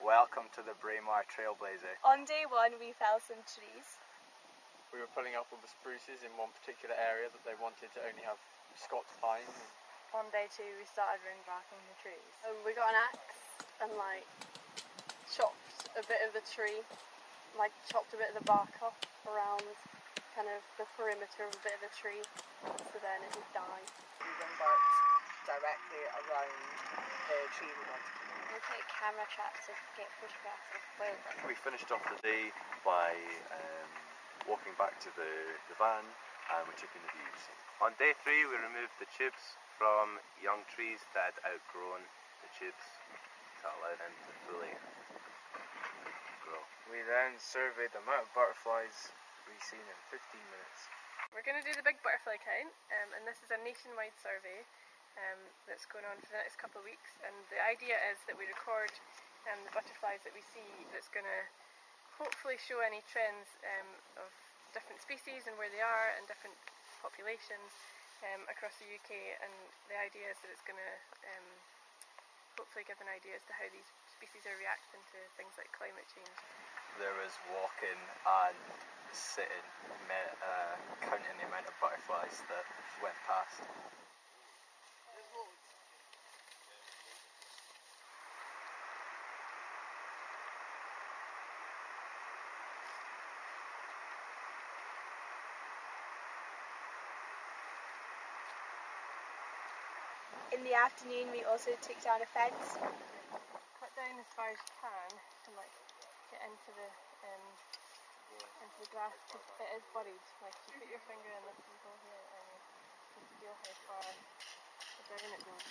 Welcome to the Brae Mar Trailblazer. On day one we felled some trees. We were pulling up all the spruces in one particular area that they wanted to only have Scots pine. On day two we started ring barking the trees. We got an axe and chopped a bit of the tree, chopped a bit of the bark off around kind of the perimeter of a bit of the tree, so then it would die. We ring barked directly around the tree we wanted. We take camera traps to get photographs of wildlife. We finished off the day by walking back to the van and we took in the views. On day 3 we removed the tubes from young trees that had outgrown the tubes to allow them to fully grow. We then surveyed the amount of butterflies we've seen in 15 minutes. We're going to do the big butterfly count, and this is a nationwide survey that's going on for the next couple of weeks, and the idea is that we record the butterflies that we see, that's going to hopefully show any trends of different species and where they are and different populations across the UK, and the idea is that it's going to hopefully give an idea as to how these species are reacting to things like climate change. There was walking and sitting, counting the amount of butterflies that went past. In the afternoon we also took down a fence. Cut down as far as you can to get into the grass, because it is buried. You put your finger in this hole here and you can feel how far down it goes.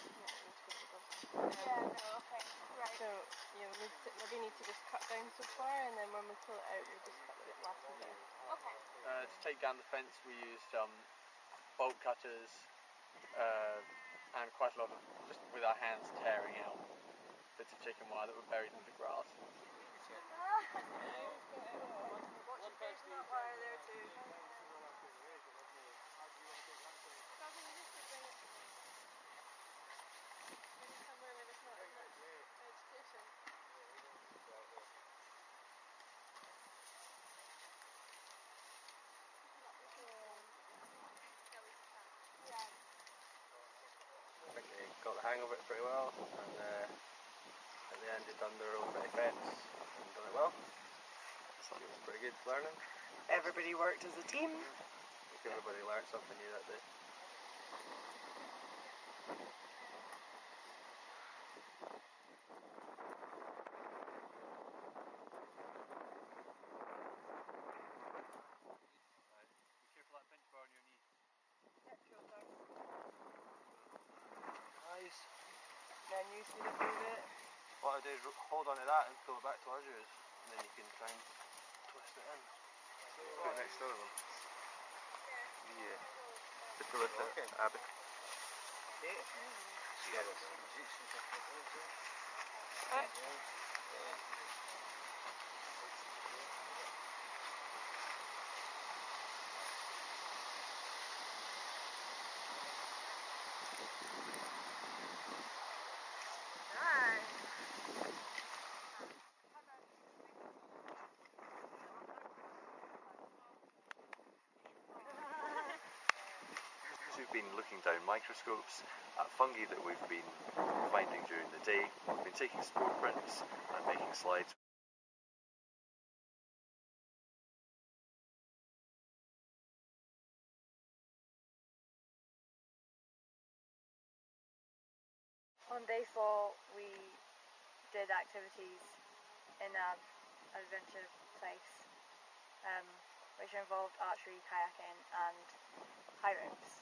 Okay, right. So maybe need to just cut down so far, and then when we pull it out we just cut the last bit there. Okay. To take down the fence we used bolt cutters and quite a lot of just with our hands tearing out bits of chicken wire that were buried in the grass. I think they got the hang of it pretty well, and at the end they've done their own bit of fence and done it well. So it was pretty good learning. Everybody worked as a team. I think everybody learned something new that day. Be careful that pinch bar on your knee. Nice. Then you see the blue bit. What I do is hold on to that and pull it back towards yours, and then you can try and twist it in. Put it next to them. Yeah. To pull it in. Okay. Abby. We've been looking down microscopes at fungi that we've been finding during the day. We've been taking spore prints and making slides. On day 4 we did activities in an adventure place, which involved archery, kayaking and high ropes.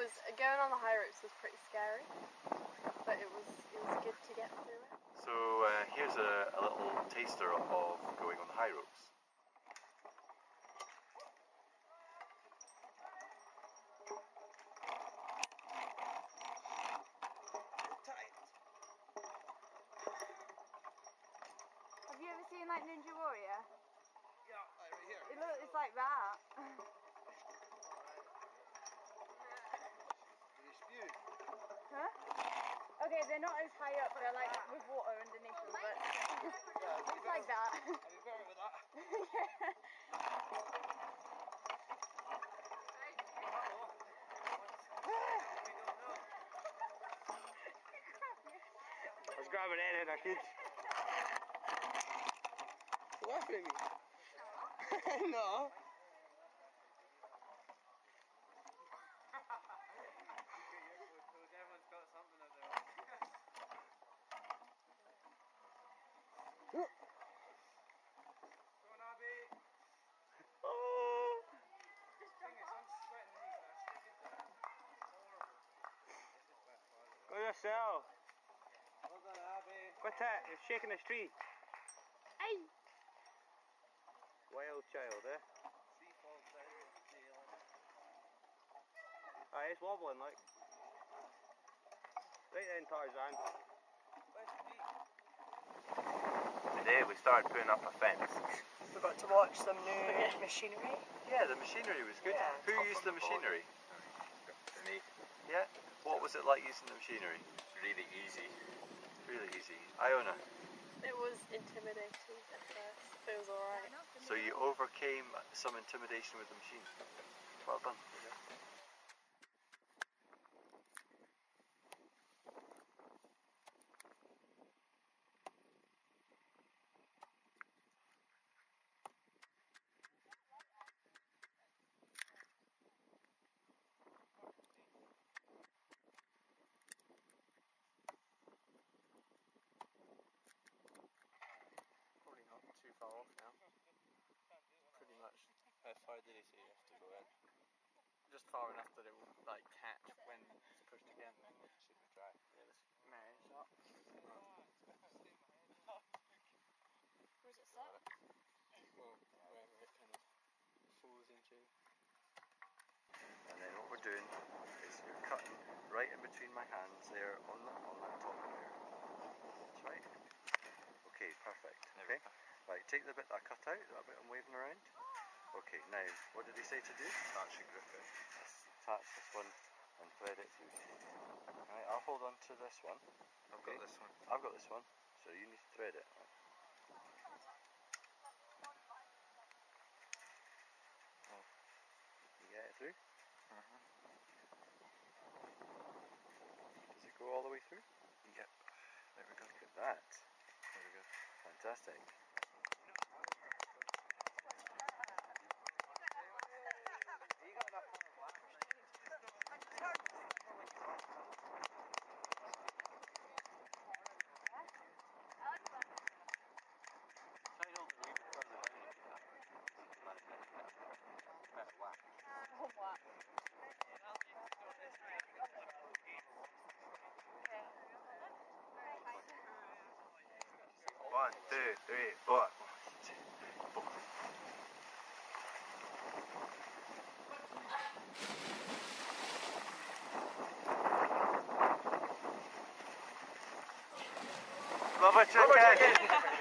was going on the high ropes was pretty scary, but it was good to get through it. So here's a little taster of going on the high ropes. Have you ever seen like Ninja Warrior? Yeah, right here. It's like that. You spew. Huh? Okay, they're not as high up, they're like with water underneath them, but it's like that. I'll be better with that. I was grabbing anything I could. Laughing at me? No. Everyone's got something of their own. Go on, Abby. Oh! Thing is, I'm sweating these, man. Sticking to that. Horrible. Go yourself. Well done, Abby. Quit it, you're shaking this tree. Hey! Wild child, eh? Tree falls down with Jalen. Aye, it's wobbling like. Right then, Tarzan. Where's the beat? Today we started putting up a fence. We got to watch some new machinery. Yeah, the machinery was good. Yeah. Who used the machinery? Me. Yeah? What was it like using the machinery? Really easy. Really easy. Iona, It was intimidating at first, but it was alright. so you overcame some intimidation with the machine. Well done. Probably not too far off now. Pretty much. How far did he say you have to go in? Just far enough that it will like catch when it's pushed again. Should we try? Yeah, let's manage up. Where's it set? Well, wherever it kind of falls into. And then what we're doing is you're cutting right in between my hands there on that top there. That's right. Okay, perfect. Okay. Right, take the bit that I cut out, that bit I'm waving around. Okay, now what did he say to do? That should grip it. Attach this one and thread it through. Right, I'll hold on to this one. I've got this one. I've got this one, so you need to thread it. Oh, you get it through? Does it go all the way through? Yep. There we go. Look at that. There we go. Fantastic. One, two, three, four. Rubber chicken!